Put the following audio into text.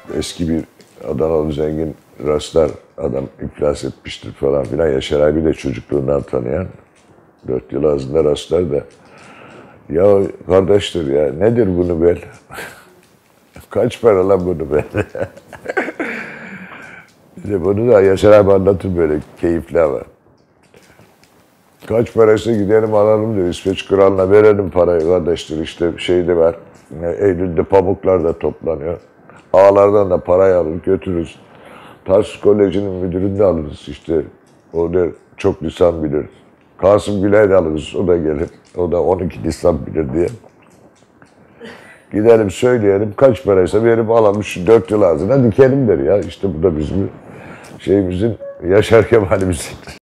Eski bir Adanalı zengin rastlar, adam iflas etmiştir falan filan. Yaşar abi de çocukluğundan tanıyan, 4 yıl ağzında rastlar da. Ya kardeştir ya, nedir bunu bel? Kaç para lan bunu bel? İşte bunu da Yaşar abi anlatır böyle keyifli ama. Kaç paraysa gidelim alalım diyor. İsveç kralına verelim parayı kardeştir. İşte şey de var. Eylül'de pamuklar da toplanıyor. Ağalardan da parayı alır götürürüz. Tarsus Koleji'nin müdürünü de alırız işte. O da çok lisan bilir. Kasım Gülay da alırız. O da gelir. O da 12 lisan bilir diye. Gidelim söyleyelim. Kaç paraysa verip alalım. Şu 4 yıl ağzına dikelim der ya. İşte bu da bizim şeyimizin, Yaşar Kemal'imizin.